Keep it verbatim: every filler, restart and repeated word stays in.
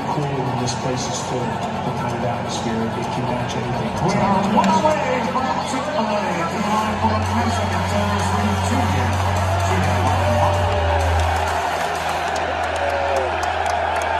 cool when this place is full. The kind of atmosphere, it can match anything. We are one away from Chick-fil-A. Time for the